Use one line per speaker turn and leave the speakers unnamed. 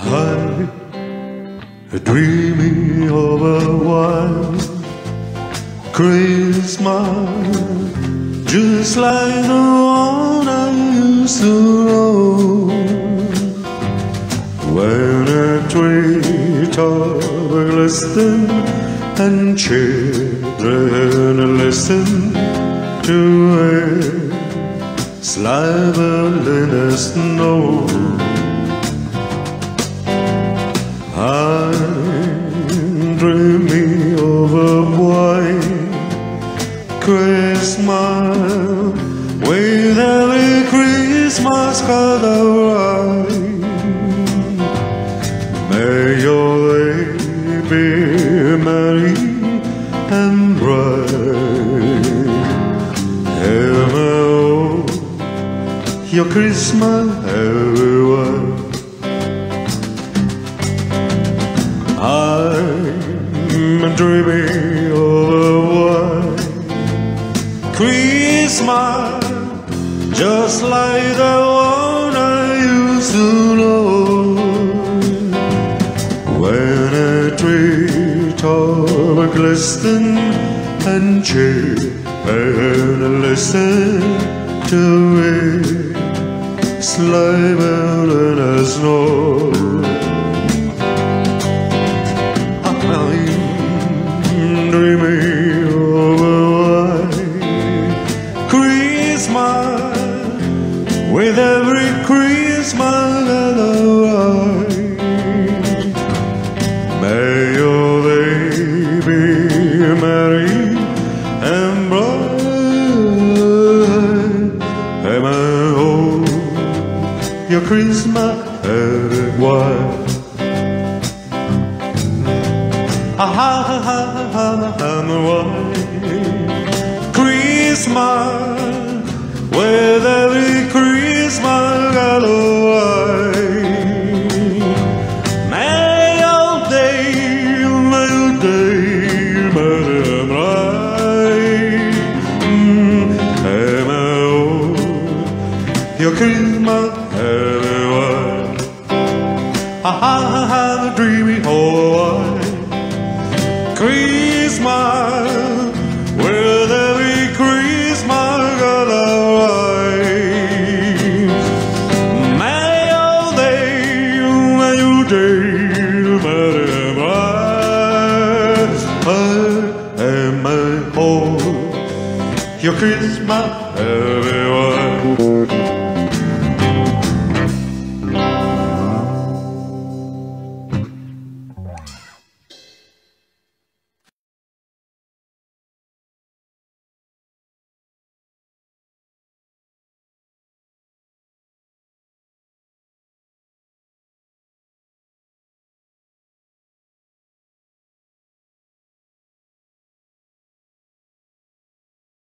Dreaming of a white Christmas, just like the one I used to know, when a treetop glistened and children listened to it, sliver in the snow. I'm dreaming of a white Christmas, with every Christmas card I write. May your day be merry and bright. Hello, your Christmas everywhere. I'm dreaming of a white Christmas, just like the one I used to know, when a treetop glistened and children listened to it, sliver in the snow. Dreaming of a white Christmas, with every Christmas that I write. May your day be merry and bright, and I hope your Christmas is white. I'm a white Christmas, with every Christmas got a white. May your day be bright, and I hope your Christmas every white. I'm dreaming of a white Christmas, with every Christmas got a white. May your day be bright, and I hope your Christmas